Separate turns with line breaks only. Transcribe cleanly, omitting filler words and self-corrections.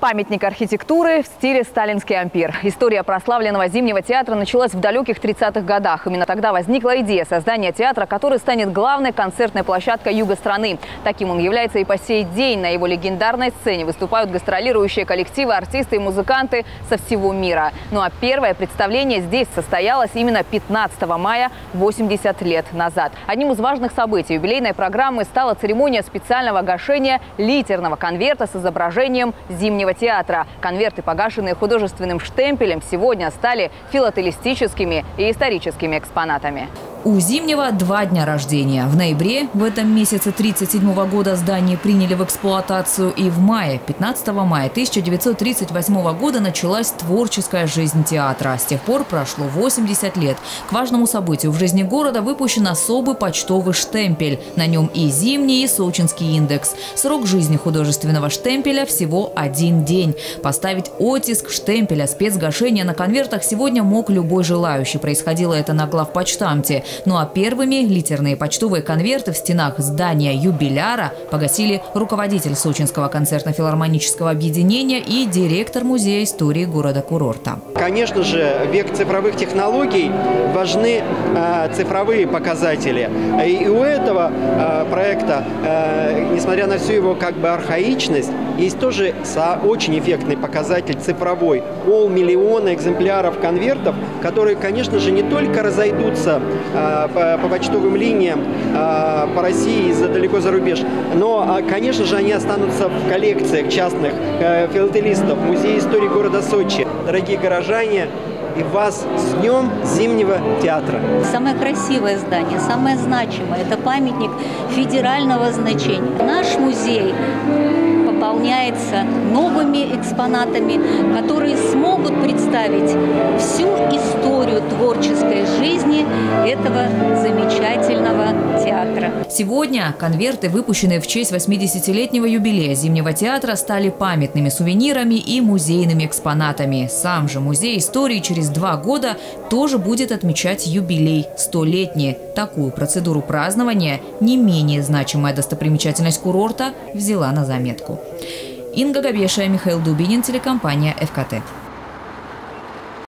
Памятник архитектуры в стиле сталинский ампир. История прославленного Зимнего театра началась в далеких 30-х годах. Именно тогда возникла идея создания театра, который станет главной концертной площадкой юга страны. Таким он является и по сей день. На его легендарной сцене выступают гастролирующие коллективы, артисты и музыканты со всего мира. Ну а первое представление здесь состоялось именно 15 мая 80 лет назад. Одним из важных событий юбилейной программы стала церемония специального гашения литерного конверта с изображением Зимнего театра. Конверты, погашенные художественным штемпелем, сегодня стали филателистическими и историческими экспонатами.
У Зимнего 2 дня рождения. В ноябре в этом месяце 1937 года здание приняли в эксплуатацию, и в мае, 15 мая 1938 года началась творческая жизнь театра. С тех пор прошло 80 лет. К важному событию в жизни города выпущен особый почтовый штемпель. На нем и Зимний, и Сочинский индекс. Срок жизни художественного штемпеля всего 1 день. Поставить оттиск штемпеля спецгашения на конвертах сегодня мог любой желающий. Происходило это на главпочтамте. Ну а первыми литерные почтовые конверты в стенах здания юбиляра погасили руководитель Сочинского концертно-филармонического объединения и директор Музея истории города-курорта.
Конечно же, век цифровых технологий, важны цифровые показатели. И у этого проекта, несмотря на всю его архаичность, есть тоже очень эффектный показатель цифровой. 500 000 экземпляров конвертов, которые, конечно же, не только разойдутся по почтовым линиям по России и далеко за рубеж, но, конечно же, они останутся в коллекциях частных филателистов Музея истории города Сочи. Дорогие горожане, и вас с Днем Зимнего театра.
Самое красивое здание, самое значимое – это памятник федерального значения. Наш музей пополняется новыми экспонатами, которые смогут представить всю историю творческой жизни этого замечательного театра.
Сегодня конверты, выпущенные в честь 80-летнего юбилея Зимнего театра, стали памятными сувенирами и музейными экспонатами. Сам же Музей истории через 2 года тоже будет отмечать юбилей – 100-летний. Такую процедуру празднования не менее значимая достопримечательность курорта взяла на заметку. Инга Габешия, Михаил Дубинин, телекомпания ФКТ.